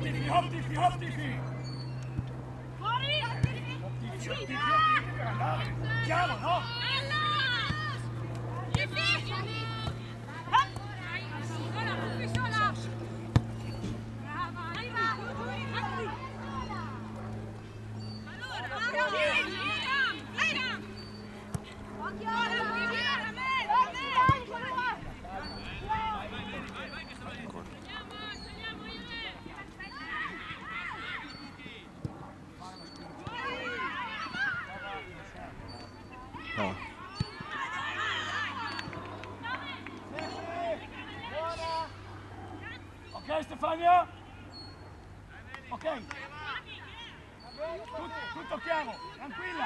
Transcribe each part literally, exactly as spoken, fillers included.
Optifi, optifi, optifi! Fuori! Optifi, optifi, optifi per andare! Chiaro, no? No. Ok Stefania? Ok. Tutto, tutto chiaro, tranquilla.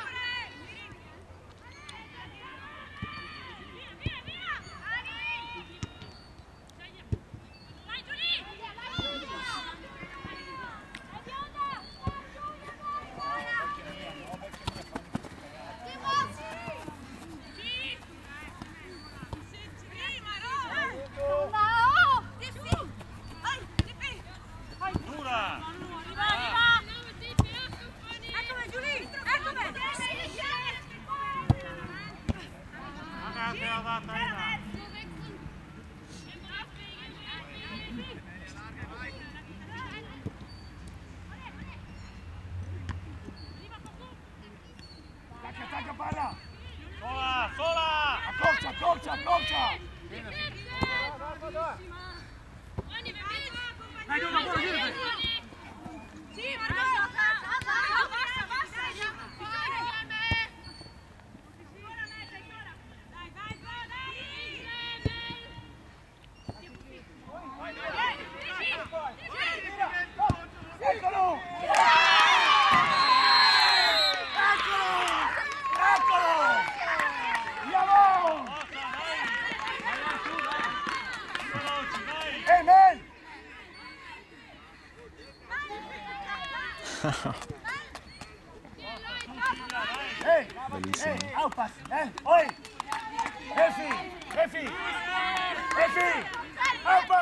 Attacca palla! Sola, sola! Accorcia, accorcia, accorcia! Dai, Giulia, buona, Giulia! Sì, Marco! Basta, basta! Dai, vai, dai! Eccolo! Eccolo! Andiamo! Ehi, Mel! Ehi! Bellissimo. Ehi, Aupas! Eh? Oi! Efi! Efi! Efi! Aupas!